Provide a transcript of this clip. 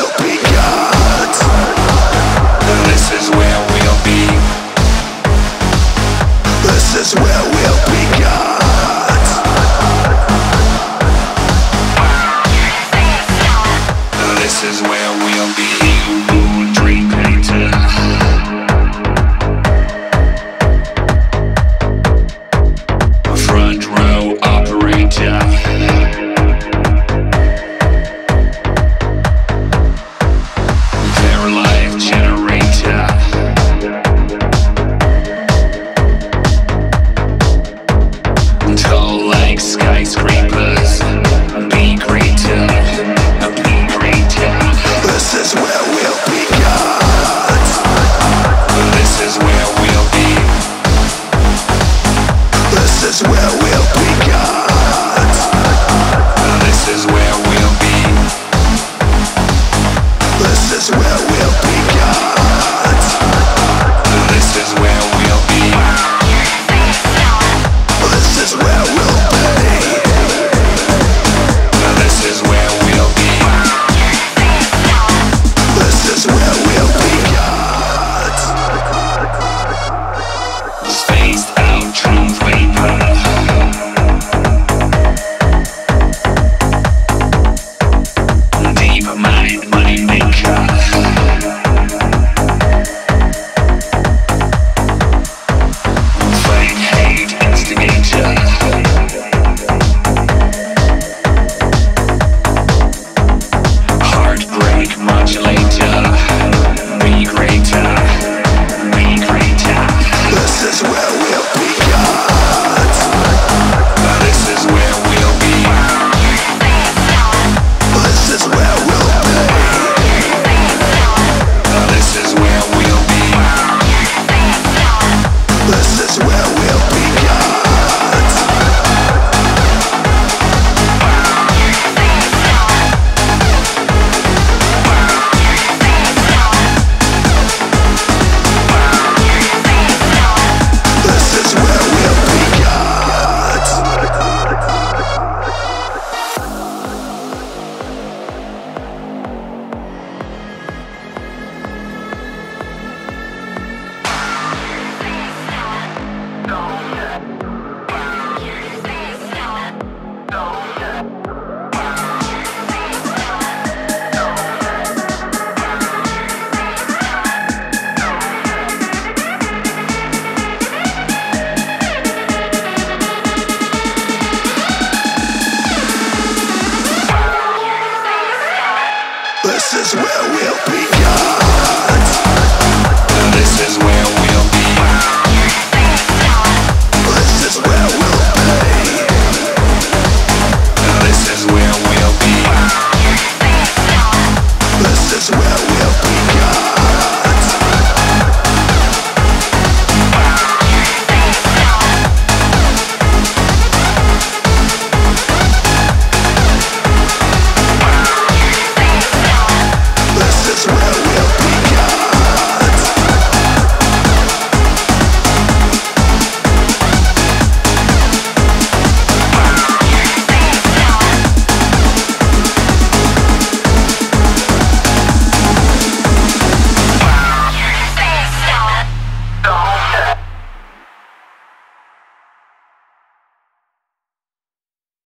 we'll be gods. This is where we'll be. This is where we'll be gods. This is where we'll be. Dream painter. Front row operator. Their life generator. Tall like skyscrapers. Be greater. Be greater. This is where we'll be gods. This is where we'll be. This is where we'll be gods. This is where we'll be. This is where we'll be gods. This is where we'll be. This is where we'll be. This is where we'll be. This is where we'll be gods. Spaced out truth vapor. Deep mind money maker. Fake hate instigator. Heartbreak modulator. Be greater. Be greater. This is where we'll be gods. This is where we'll be. This is where we'll be. This is where we'll be. This is where we'll be gods. This is where we'll be gods. This is where we'll be gods. This is where